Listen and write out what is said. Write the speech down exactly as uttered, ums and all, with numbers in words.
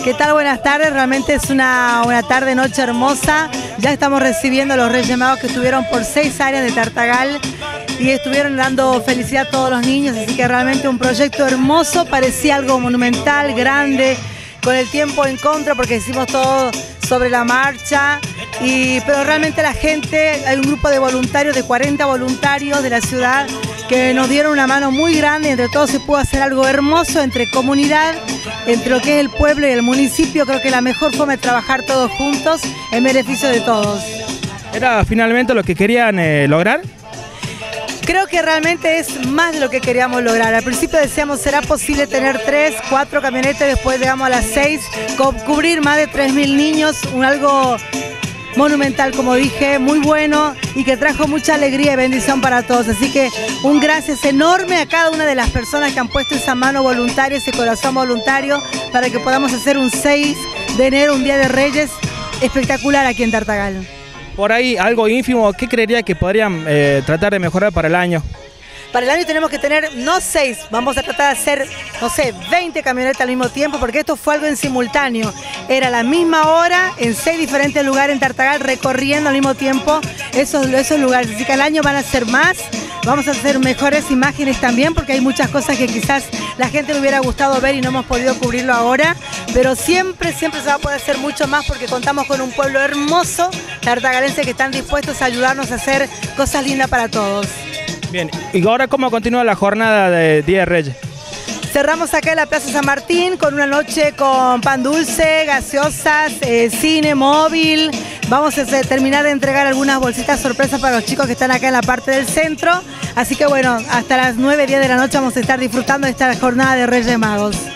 ¿Qué tal? Buenas tardes, realmente es una, una tarde, noche hermosa. Ya estamos recibiendo a los Reyes Magos que estuvieron por seis áreas de Tartagal y estuvieron dando felicidad a todos los niños, así que realmente un proyecto hermoso, parecía algo monumental, grande, con el tiempo en contra porque hicimos todo sobre la marcha, y, pero realmente la gente, hay un grupo de voluntarios, de cuarenta voluntarios de la ciudad que nos dieron una mano muy grande, entre todos se pudo hacer algo hermoso entre comunidad, entre lo que es el pueblo y el municipio. Creo que la mejor forma de trabajar todos juntos en beneficio de todos. ¿Era finalmente lo que querían eh, lograr? Creo que realmente es más de lo que queríamos lograr. Al principio decíamos, ¿será posible tener tres, cuatro camionetas? Después llegamos a las seis, cubrir más de tres mil niños, un algo monumental, como dije, muy bueno y que trajo mucha alegría y bendición para todos. Así que un gracias enorme a cada una de las personas que han puesto esa mano voluntaria, ese corazón voluntario, para que podamos hacer un seis de enero, un Día de Reyes espectacular aquí en Tartagal. Por ahí, algo ínfimo, ¿qué creería que podrían eh, tratar de mejorar para el año? Para el año tenemos que tener, no seis, vamos a tratar de hacer, no sé, veinte camionetas al mismo tiempo, porque esto fue algo en simultáneo. Era la misma hora, en seis diferentes lugares en Tartagal, recorriendo al mismo tiempo esos, esos lugares. Así que al año van a ser más, vamos a hacer mejores imágenes también, porque hay muchas cosas que quizás la gente le hubiera gustado ver y no hemos podido cubrirlo ahora. Pero siempre, siempre se va a poder hacer mucho más, porque contamos con un pueblo hermoso, tartagalense, que están dispuestos a ayudarnos a hacer cosas lindas para todos. Bien, y ahora ¿cómo continúa la jornada de Día de Reyes? Cerramos acá en la Plaza San Martín con una noche con pan dulce, gaseosas, eh, cine, móvil. Vamos a terminar de entregar algunas bolsitas sorpresas para los chicos que están acá en la parte del centro. Así que bueno, hasta las nueve, diez de la noche vamos a estar disfrutando de esta jornada de Reyes Magos.